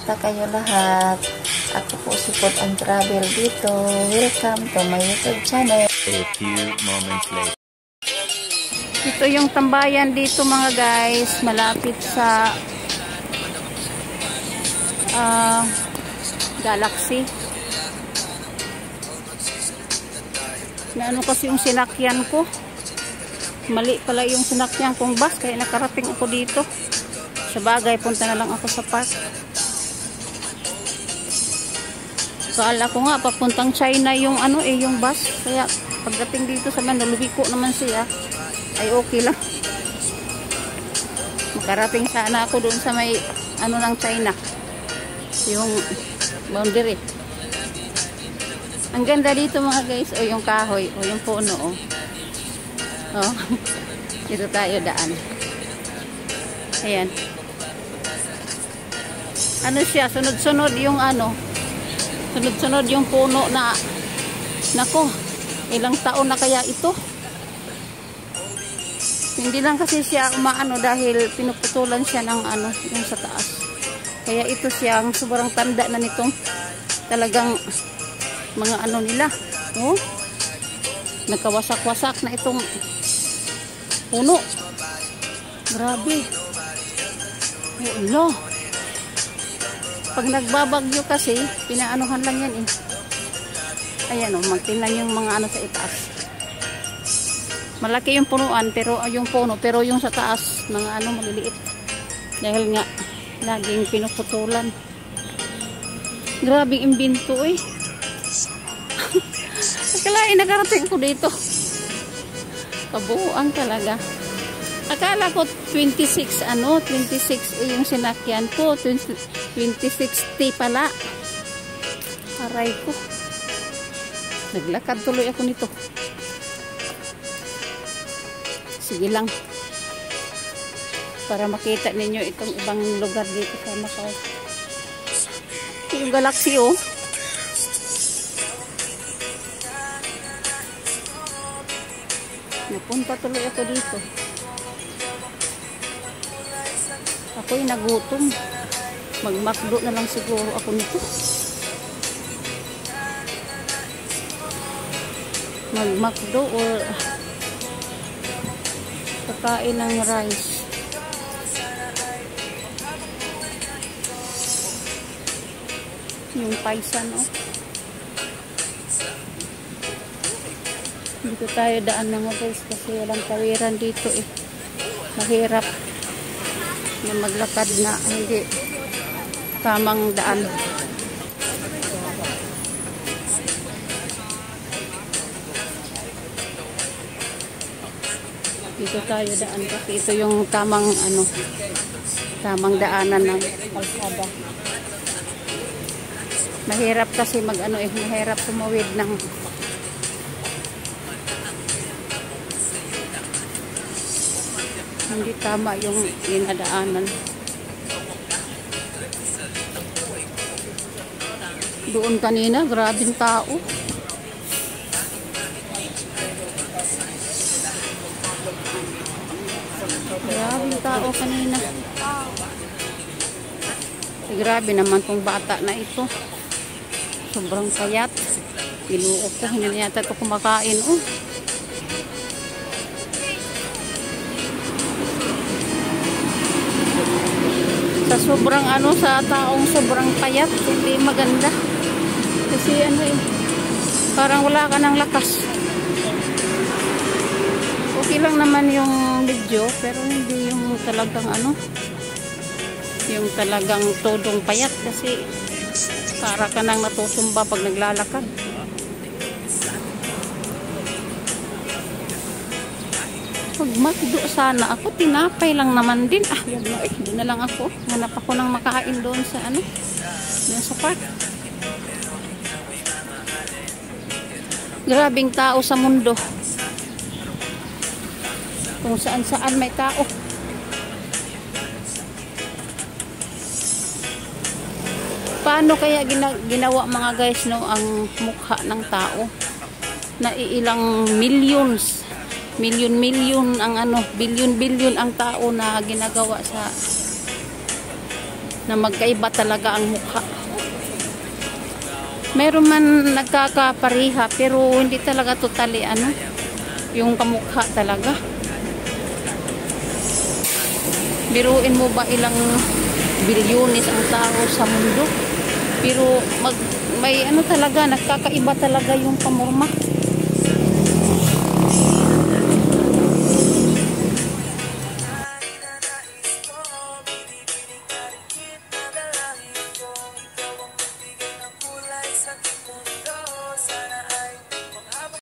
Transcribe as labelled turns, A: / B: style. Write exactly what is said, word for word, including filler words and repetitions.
A: Kumusta kayo lahat? Ako po si Food and Travel dito. Welcome to my YouTube channel.
B: A few moments later.
C: Ito yung tambayan dito mga guys. Malapit sa uh, Galaxy. Na ano kasi yung sinakyan ko. Mali pala yung sinakyan kong bus. Kaya nakarating ako dito. Sa bagay, punta na lang ako sa park. Kaala ko nga, papuntang China yung ano eh, yung bus. Kaya pagdating dito sa Manalubiko naman siya, ay okay lang. Makarating sana ako doon sa may ano ng China. Yung boundary. Ang ganda dito mga guys. O yung kahoy. O yung puno. O. O. Dito tayo daan. Ayan. Ano siya? Sunod-sunod yung ano. Sunod-sunod yung puno na nako. Ilang taon na kaya ito? Hindi lang kasi siya umaano dahil pinuputulan siya ng ano, yung sa taas. Kaya ito siya, ang sobrang tanda na nitong talagang mga ano nila. Oh, nagkawasak-wasak na itong puno. Grabe. Oh, no. Pag nagbabagyo kasi, pinaanuhan lang yan eh. Ayan o, oh, magtinan yung mga ano sa itaas. Malaki yung punuan, pero yung puno, pero yung sa taas, mga ano maliliit. Dahil nga, laging pinuputulan. Grabing imbento eh. Akalain, nakarating ko dito. Kabuuan talaga. Akala ko twenty-six, ano, twenty-six eh, yung sinakyan ko. twenty-six T pala. Aray ko. Naglakad tuloy ako nito. Sige lang. Para makita ninyo itong ibang lugar dito sa Macau. Yung Galaxy oh. Napunta tuloy ako dito. Ako'y nagutom. Mag-McDo na lang siguro ako nito. Mag-McDo or kakain ng rice. Yung paisan, oh. Dito tayo daan mga guys kasi walang tawiran dito eh. Mahirap na maglakad na hindi tamang daan. Dito tayo daan kasi ito yung tamang ano, tamang daanan ng kalsada. Mahirap kasi mag ano eh, mahirap tumawid ng hindi tama yung dinadaanan. Doon kanina, grabing tao. Grabing tao kanina. Grabe naman tong bata na ito. Sobrang kayat. Pinuok ko, hindi yata ito kumakain. Oh. Sa sobrang ano, sa taong sobrang payat, hindi maganda. Kasi ano eh, parang wala ka ng lakas. Okay lang naman yung video, pero hindi yung talagang ano, yung talagang todong payat kasi para ka nang natutumba pag naglalakad. Mag-McDo sana ako, tinapay lang naman din. Ah, yun na, eh, doon na lang ako. Hanap ako ng makain doon sa ano, doon sa park. Grabing tao sa mundo. Kung saan saan may tao. Paano kaya gina ginawa mga guys no ang mukha ng tao? Na ilang millions milyon-milyon ang ano, bilyon-bilyon ang tao na ginagawa sa na magkaiba talaga ang mukha. Meron man nagkakapariha pero hindi talaga totally ano yung kamukha talaga. Biruin mo ba ilang bilyones ang tao sa mundo, pero mag, may ano talaga, nagkakaiba talaga yung pamorma.